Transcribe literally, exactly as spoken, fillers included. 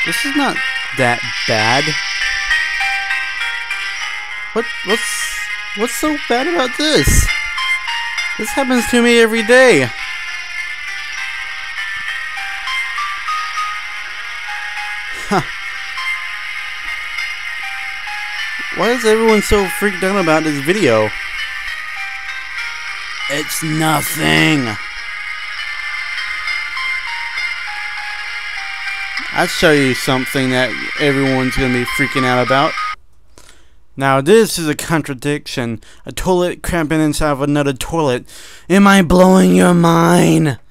This is not that bad. What? What's what's so bad about this? This happens to me every day. Huh. Why is everyone so freaked out about this video? It's nothing. I'll show you something that everyone's gonna be freaking out about. Now this is a contradiction. A toilet cramping inside of another toilet. Am I blowing your mind?